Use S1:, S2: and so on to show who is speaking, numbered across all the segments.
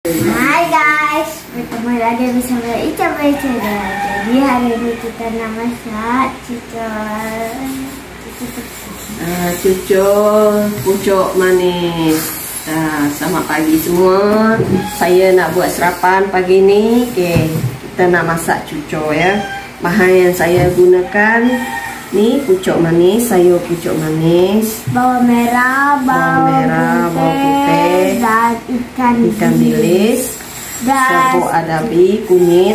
S1: Hai guys, bertemu lagi bersama Ica Baca. Jadi hari ini kita nak masak
S2: cucur pucuk manis. Selamat pagi semua. Saya nak buat sarapan pagi ni. Okay, kita nak masak cucur ya. Bahan yang saya gunakan ni pucuk manis, sayur pucuk manis,
S1: bawang merah, bawang putih, dan ikan bilis,
S2: serbuk adabi, kunyit,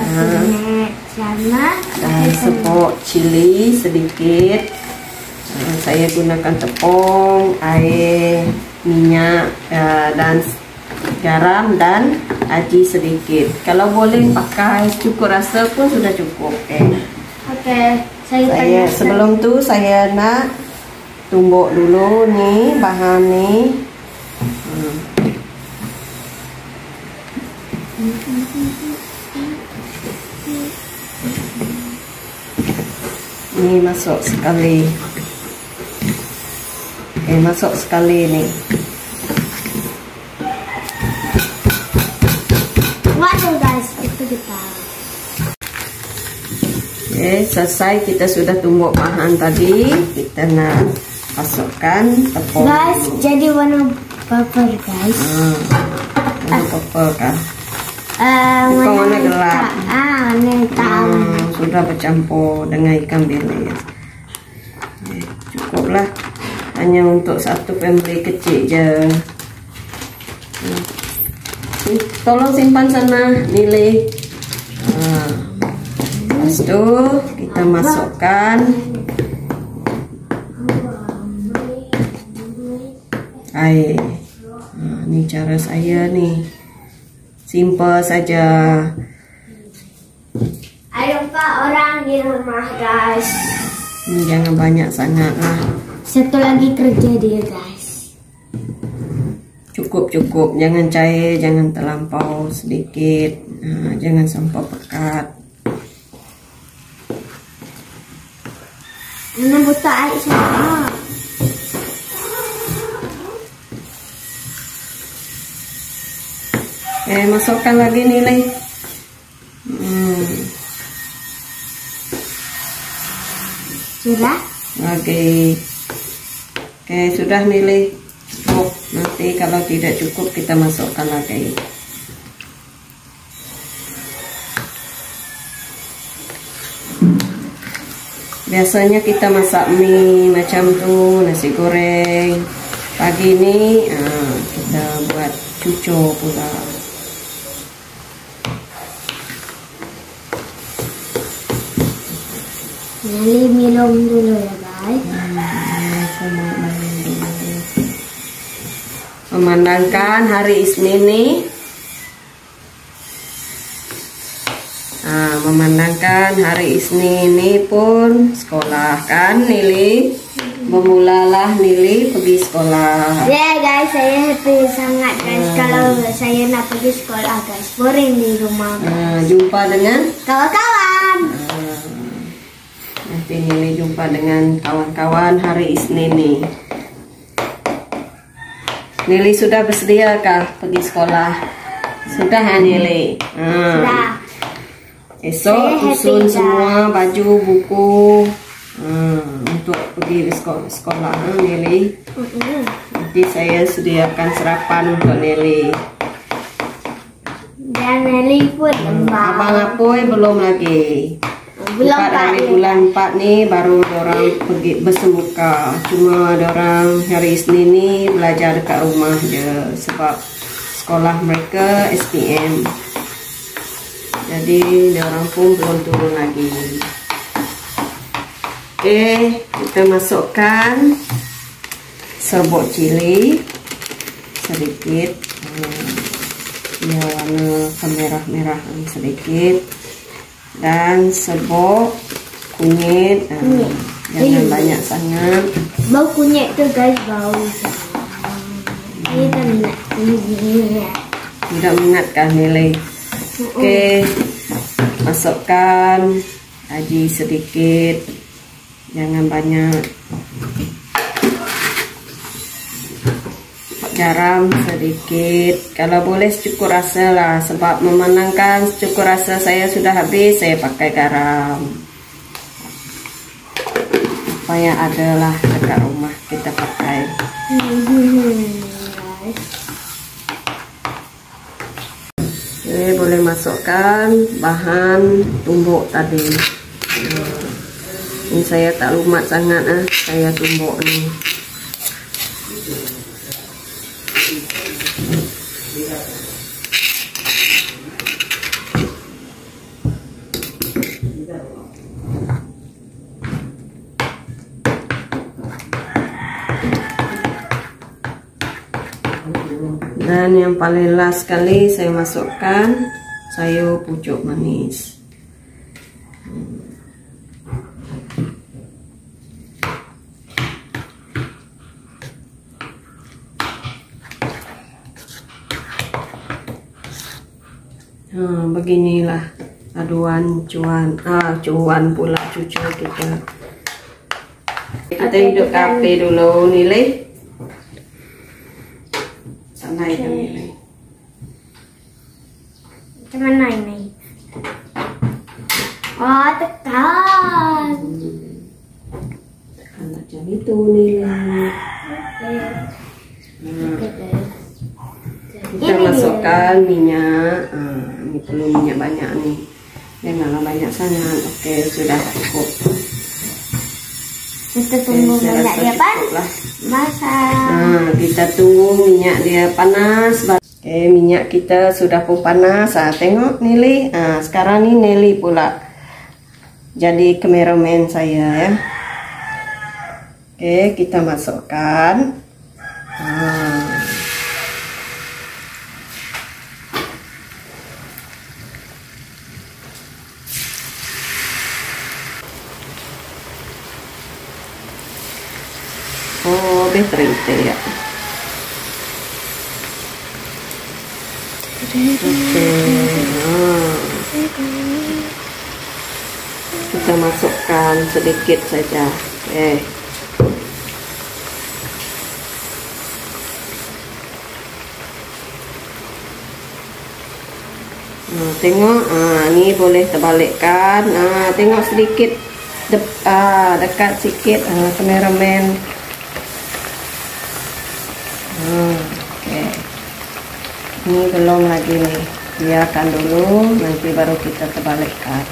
S2: dan serbuk cili sedikit. Saya gunakan tepung, air, minyak, dan garam dan aji sedikit. Kalau boleh pakai cukup rasa pun sudah cukup.
S1: Okay.
S2: Saya sebelum tu saya nak tumbuk dulu ni bahan ni. Ni masuk sekali. Masuk sekali ni.
S1: Waduh guys, itu kita.
S2: Selesai kita sudah tumbuk bahan tadi. Kita nak masukkan tepung
S1: guys dulu. Jadi warna purple guys.
S2: Warna purple kan?
S1: Warna
S2: gelap.
S1: Warna hitam.
S2: Sudah bercampur dengan ikan bilis. Cukuplah. Hanya untuk satu family kecil je. Tolong simpan sana nilai. Lepas tu kita masukkan air. Ni cara saya ni, simple saja.
S1: Ada 4 orang di rumah guys.
S2: Ni jangan banyak sangat lah.
S1: Satu lagi kerja dia guys.
S2: Cukup, jangan cair, jangan terlampau sedikit. Jangan sampai pekat.
S1: Mana buta air saya.
S2: Masukkan lagi nilai.
S1: Sudah?
S2: Lagi. Sudah nilai. Cukup. Nanti kalau tidak cukup kita masukkan lagi. Biasanya kita masak mie macam tu, nasi goreng. Pagi ini kita buat cucur pula.
S1: Nali minum dulu ya guys.
S2: Memandangkan hari Isnin ni. Memandangkan hari Isnin ini pun sekolah kan Nili. Memulalah Nili pergi sekolah.
S1: Ya guys, saya happy sangat guys kalau saya nak pergi sekolah guys. Boring di rumah guys.
S2: Jumpa dengan
S1: kawan-kawan.
S2: Nanti Nili jumpa dengan kawan-kawan hari Isnin ni. Nili sudah bersediakah pergi sekolah? Sudah Nili?
S1: Sudah.
S2: Esok susun semua baju, buku untuk pergi sekolah Nili. Nanti saya sediakan sarapan untuk Nili.
S1: Dan Nili pun
S2: Abang Apoy belum lagi.
S1: Belum
S2: hari bulan 4 ni baru orang pergi bersemuka. Cuma orang hari Isnin ni belajar dekat rumah je sebab sekolah mereka SPM. Jadi orang pun belum turun lagi. Kita masukkan serbuk cili sedikit. Ya, warna kemerah-merah sedikit. Dan serbuk kunyit. Jangan banyak sangat.
S1: Bau kunyit tu guys, bau. Saya tak minat kunyit.
S2: Tidak minat kan nilai? Masukkan aji sedikit, jangan banyak. garam sedikit, kalau boleh secukup rasa lah, sebab memenangkan secukup rasa saya sudah habis, saya pakai garam apa yang ada lah dekat rumah kita pakai. Oke, boleh masukkan bahan tumbuk tadi. Ini saya tak lumat sangat, saya tumbuk nih. Dan yang paling last sekali saya masukkan sayur pucuk manis. Beginilah aduan cuan pula cucu kita. Kita hidup kafe dulu nilai. Sanai kan nilai.
S1: Macam mana ini? Oh, tekan.
S2: Tekan macam itu nilai. Kita masukkan minyak. Ini perlu minyak banyak nih, janganlah banyak sangat. Oke, sudah cukup.
S1: Kita tunggu minyak dia panas. Masak.
S2: Kita tunggu minyak dia panas. Oke, minyak kita sudah pun panas. Tengok Nelly. Sekarang nih Nelly pula jadi kameramen saya ya. Oke, kita masukkan. Oh, B30 ya. Oke. Kita masukkan sedikit saja. Oke. Tengok, ini boleh terbalikkan. Tengok sedikit dekat sikit, kameramen. Oke. Ini belum lagi nih, biarkan dulu, nanti baru kita terbalikkan.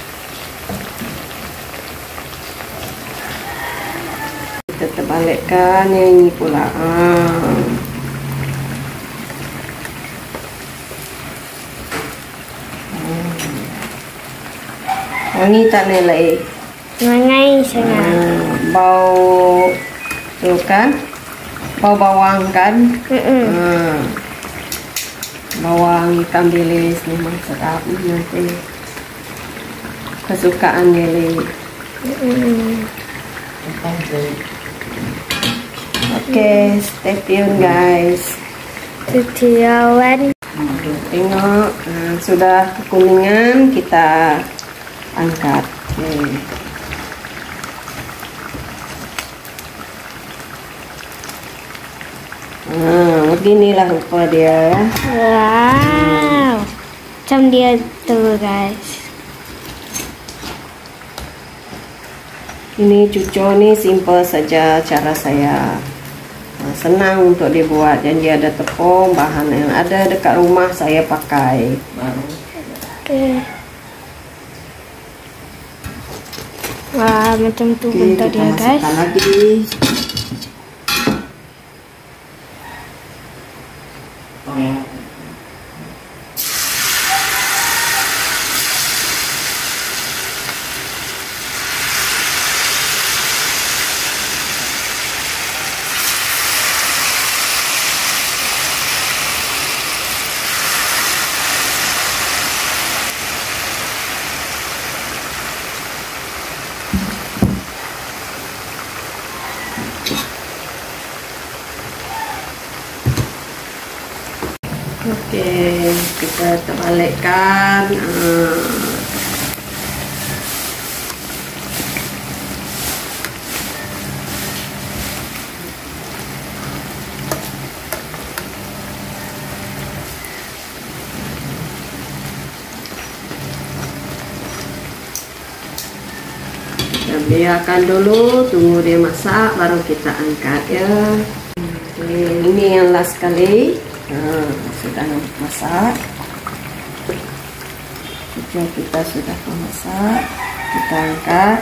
S2: Kita terbalikkan yang ini pula. Wangi tak Nelly?
S1: Wangi sangat.
S2: Bau tuh kan? Bau bawang kan? Bawang ikan bilis memang sedap nanti. Kesukaan Nelly. Oke, stay tune guys.
S1: Tujuan.
S2: Tengok, sudah kekuningan, kita angkat. Beginilah rupa dia.
S1: Wow, macam dia tuh guys.
S2: Ini cucuk nih simple saja cara saya. Senang untuk dibuat, dan dia ada tepung, bahan yang ada dekat rumah saya pakai.
S1: Oke. Wah, macam tu bentuk dia guys.
S2: Lagi. Oke, kita terbalikkan. biarkan dulu, tunggu dia masak baru kita angkat ya. Ini yang last kali. Sudah masak. Cucur kita sudah masak, kita angkat.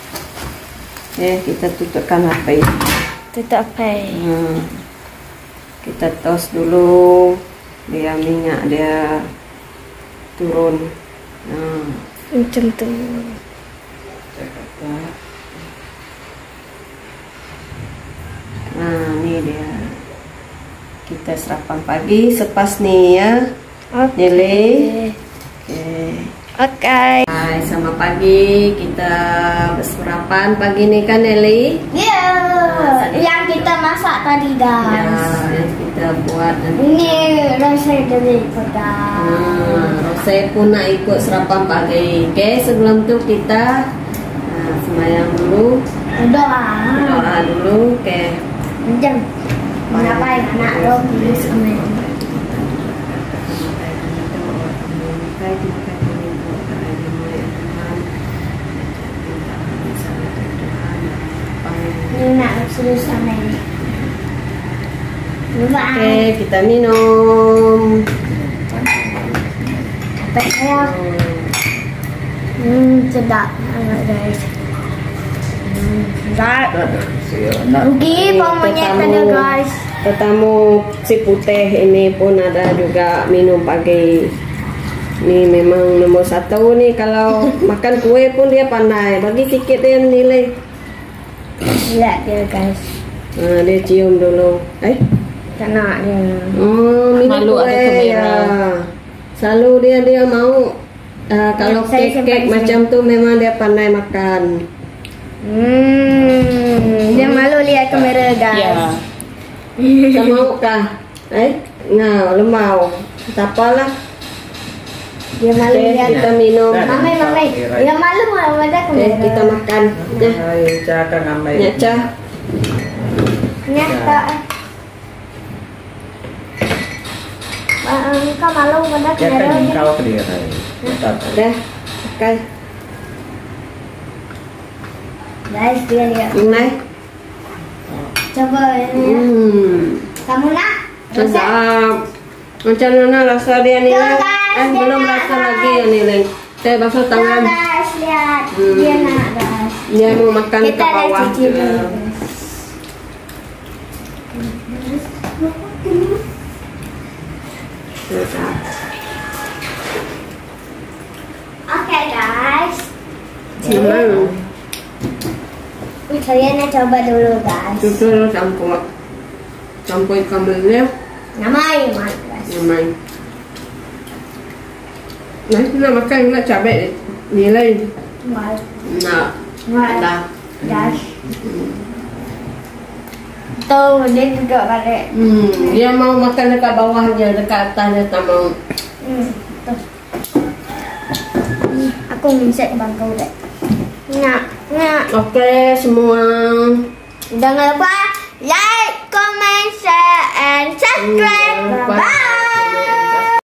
S2: Kita tutupkan api.
S1: Tutup api.
S2: Kita toast dulu biar minyak dia turun.
S1: Macam tu.
S2: Nah, ni dia. Kita sarapan pagi sepas ni ya. Nelly.
S1: Okay.
S2: Hai, selamat pagi. Kita bersarapan pagi ni kan Nelly?
S1: Yang kita masak tadi guys.
S2: Ya, yang kita buat nanti.
S1: Ini rasa dari pedas.
S2: Saya pun nak ikut sarapan pagi. Okay, sebelum tu kita sembahyang dulu. Doa dulu. Okay.
S1: Jom. Mengapai anak roh pilih sembahyang. Ini nak suruh sembahyang.
S2: Oke, kita minum.
S1: Saya. Sedap guys. Sedap. Rugi pomonyet ada guys.
S2: Tetamu si putih ini pun ada juga minum pagi. Ini memang nomor 1 nih, kalau makan kue pun dia pandai. Bagi sikit dia nilai.
S1: Lihat dia guys.
S2: Dia cium dulu.
S1: Tak nak dia.
S2: Minum
S3: Malu
S2: kue
S3: ada kamera.
S2: ya. Selalu dia mau. Kalau kek macam tu memang dia pandai makan.
S1: Dia malu lihat kamera guys.
S3: Ya.
S2: Tak mau kah? Ngau, lemau. Tak apalah.
S1: Dia malu lihat.
S2: Kita minum.
S1: Mamai. Dia malu ada kamera.
S2: Kita makan. Nyaca.
S1: Nyata. Kau malu pada kamera.
S2: Dah. Okay.
S1: Guys, dia lihat.
S2: Ini.
S1: Coba ini. Kamu nak?
S2: Sedap. Macam mana rasa dia ni? Belum rasa lagi ya ni. Saya basuh tangan.
S1: Guys, lihat. Dia nak guys.
S2: Dia mau makan ke
S1: Kita dah
S2: bawah.
S1: cuci dulu. Okay guys. Saya nak coba dulu guys.
S2: Cucur campur ikan beli.
S1: Namai guys.
S2: Namai. Nanti nak makan nak cabai nilai. Nak. Ada.
S1: Guys. Tuh dia duduk balik.
S2: Dia mau makan dekat bawahnya, dekat atasnya tak mau.
S1: Tuh. Aku ngisek bangkau dek. Nak.
S2: Oke semua.
S1: Jangan lupa like, comment, share, and subscribe. Bye.